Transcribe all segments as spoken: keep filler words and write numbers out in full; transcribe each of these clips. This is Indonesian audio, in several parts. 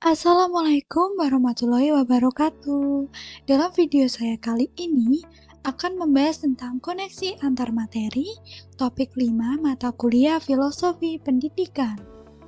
Assalamualaikum warahmatullahi wabarakatuh. Dalam video saya kali ini akan membahas tentang koneksi antar materi, topik lima mata kuliah Filosofi Pendidikan.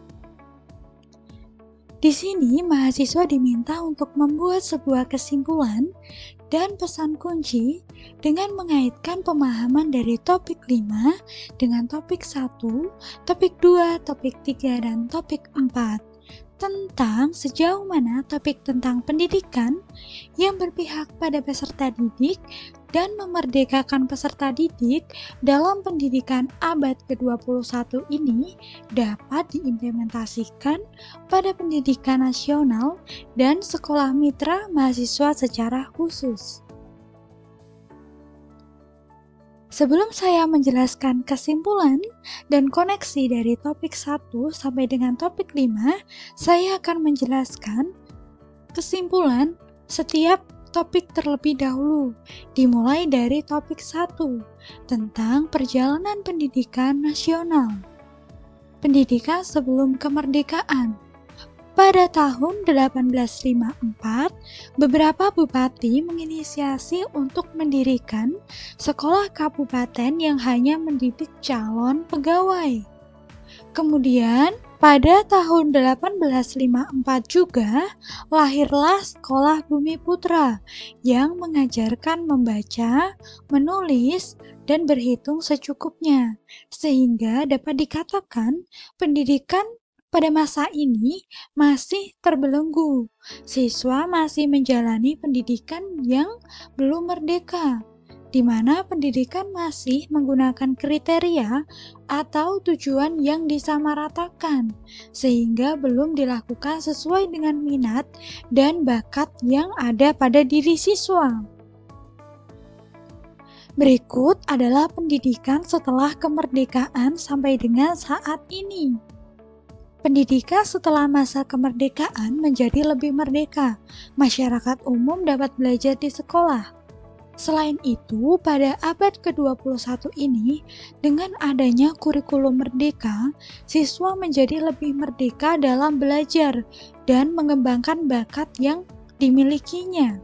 Di sini mahasiswa diminta untuk membuat sebuah kesimpulan dan pesan kunci dengan mengaitkan pemahaman dari topik lima dengan topik satu, topik dua, topik tiga, dan topik empat. Tentang sejauh mana topik tentang pendidikan yang berpihak pada peserta didik dan memerdekakan peserta didik dalam pendidikan abad ke dua puluh satu ini dapat diimplementasikan pada pendidikan nasional dan sekolah mitra mahasiswa secara khusus. Sebelum saya menjelaskan kesimpulan dan koneksi dari topik satu sampai dengan topik lima, saya akan menjelaskan kesimpulan setiap topik terlebih dahulu, dimulai dari topik satu tentang perjalanan pendidikan nasional. Pendidikan sebelum kemerdekaan. Pada tahun delapan belas lima puluh empat, beberapa bupati menginisiasi untuk mendirikan sekolah kabupaten yang hanya mendidik calon pegawai. Kemudian, pada tahun delapan belas lima puluh empat juga, lahirlah Sekolah Bumi Putra yang mengajarkan membaca, menulis, dan berhitung secukupnya, sehingga dapat dikatakan pendidikan pada masa ini masih terbelenggu. Siswa masih menjalani pendidikan yang belum merdeka, di mana pendidikan masih menggunakan kriteria atau tujuan yang disamaratakan, sehingga belum dilakukan sesuai dengan minat dan bakat yang ada pada diri siswa. Berikut adalah pendidikan setelah kemerdekaan sampai dengan saat ini. Pendidikan setelah masa kemerdekaan menjadi lebih merdeka. Masyarakat umum dapat belajar di sekolah. Selain itu, pada abad ke dua puluh satu ini, dengan adanya kurikulum merdeka, siswa menjadi lebih merdeka dalam belajar dan mengembangkan bakat yang dimilikinya.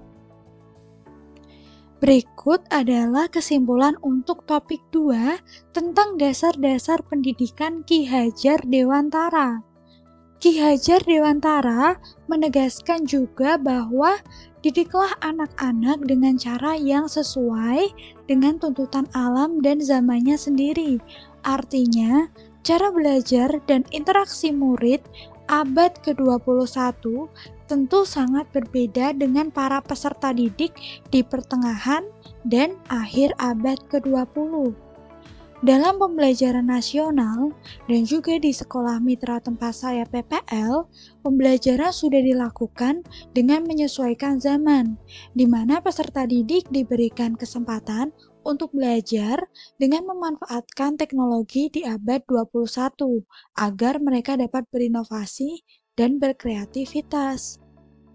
Berikut adalah kesimpulan untuk topik dua tentang dasar-dasar pendidikan Ki Hajar Dewantara. Ki Hajar Dewantara menegaskan juga bahwa didiklah anak-anak dengan cara yang sesuai dengan tuntutan alam dan zamannya sendiri. Artinya, cara belajar dan interaksi murid abad ke dua puluh satu tentu sangat berbeda dengan para peserta didik di pertengahan dan akhir abad ke dua puluh. Dalam pembelajaran nasional dan juga di sekolah mitra tempat saya P P L, pembelajaran sudah dilakukan dengan menyesuaikan zaman, di mana peserta didik diberikan kesempatan untuk belajar dengan memanfaatkan teknologi di abad dua puluh satu agar mereka dapat berinovasi dan berkreativitas.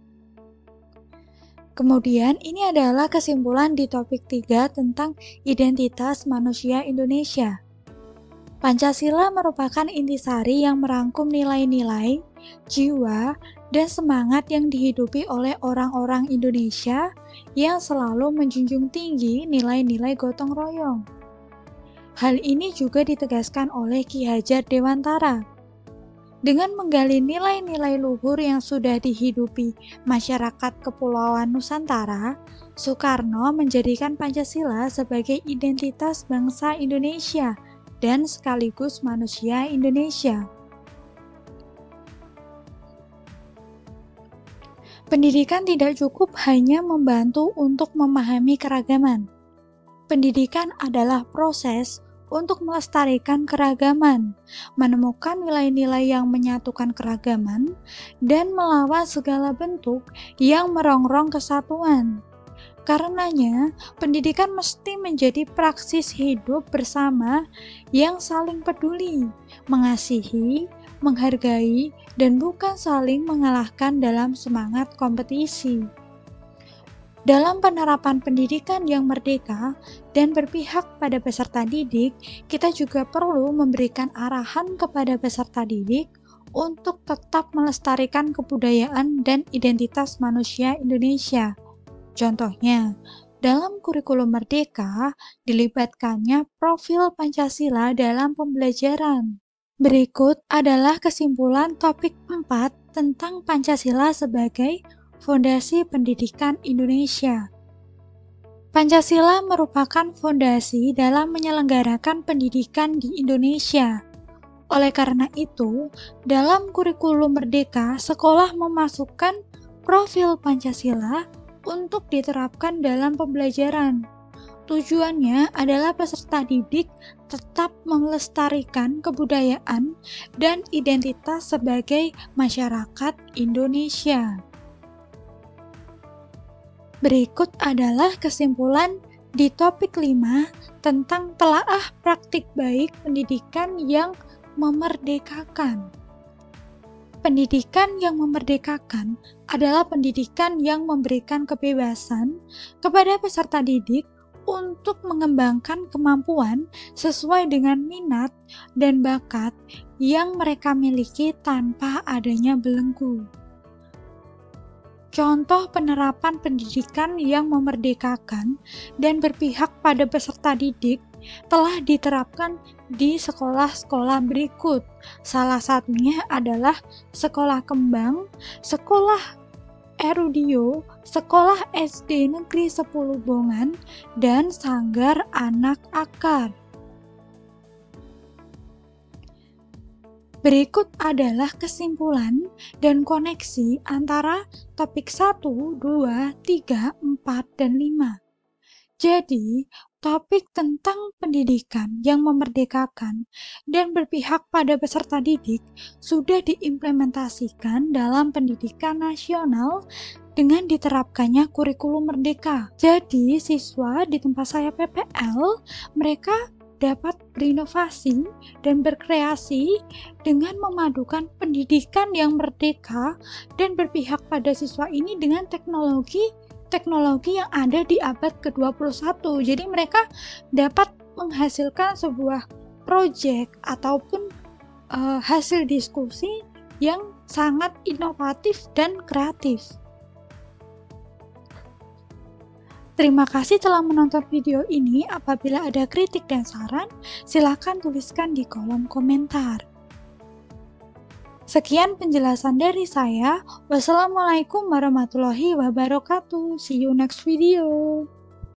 Kemudian ini adalah kesimpulan di topik tiga tentang identitas manusia Indonesia. Pancasila merupakan intisari yang merangkum nilai-nilai, jiwa, dan semangat yang dihidupi oleh orang-orang Indonesia yang selalu menjunjung tinggi nilai-nilai gotong royong. Hal ini juga ditegaskan oleh Ki Hajar Dewantara. Dengan menggali nilai-nilai luhur yang sudah dihidupi masyarakat Kepulauan Nusantara, Soekarno menjadikan Pancasila sebagai identitas bangsa Indonesia dan sekaligus manusia Indonesia. Pendidikan tidak cukup hanya membantu untuk memahami keragaman. Pendidikan adalah proses untuk melestarikan keragaman, menemukan nilai-nilai yang menyatukan keragaman, dan melawan segala bentuk yang merongrong kesatuan. Karenanya, pendidikan mesti menjadi praksis hidup bersama yang saling peduli, mengasihi, menghargai, dan bukan saling mengalahkan dalam semangat kompetisi. Dalam penerapan pendidikan yang merdeka dan berpihak pada peserta didik, kita juga perlu memberikan arahan kepada peserta didik untuk tetap melestarikan kebudayaan dan identitas manusia Indonesia. Contohnya, dalam kurikulum Merdeka, dilibatkannya profil Pancasila dalam pembelajaran. Berikut adalah kesimpulan topik empat tentang Pancasila sebagai fondasi pendidikan Indonesia. Pancasila merupakan fondasi dalam menyelenggarakan pendidikan di Indonesia. Oleh karena itu, dalam kurikulum Merdeka, sekolah memasukkan profil Pancasila untuk diterapkan dalam pembelajaran. Tujuannya adalah peserta didik tetap melestarikan kebudayaan dan identitas sebagai masyarakat Indonesia. Berikut adalah kesimpulan di topik lima tentang telaah praktik baik pendidikan yang memerdekakan. Pendidikan yang memerdekakan adalah pendidikan yang memberikan kebebasan kepada peserta didik untuk mengembangkan kemampuan sesuai dengan minat dan bakat yang mereka miliki tanpa adanya belenggu. Contoh penerapan pendidikan yang memerdekakan dan berpihak pada peserta didik telah diterapkan di sekolah-sekolah berikut. Salah satunya adalah Sekolah Kembang, Sekolah Erudio, Sekolah S D Negeri sepuluh Bongan, dan Sanggar Anak Akar. Berikut adalah kesimpulan dan koneksi antara topik satu, dua, tiga, empat, dan lima. Jadi, topik tentang pendidikan yang memerdekakan dan berpihak pada peserta didik sudah diimplementasikan dalam pendidikan nasional dengan diterapkannya kurikulum merdeka. Jadi, siswa di tempat saya P P L, mereka dapat berinovasi dan berkreasi dengan memadukan pendidikan yang merdeka dan berpihak pada siswa ini dengan teknologi teknologi yang ada di abad ke dua puluh satu. Jadi mereka dapat menghasilkan sebuah proyek ataupun uh, hasil diskusi yang sangat inovatif dan kreatif. Terima kasih telah menonton video ini. Apabila ada kritik dan saran, silakan tuliskan di kolom komentar. Sekian penjelasan dari saya. Wassalamualaikum warahmatullahi wabarakatuh. See you next video.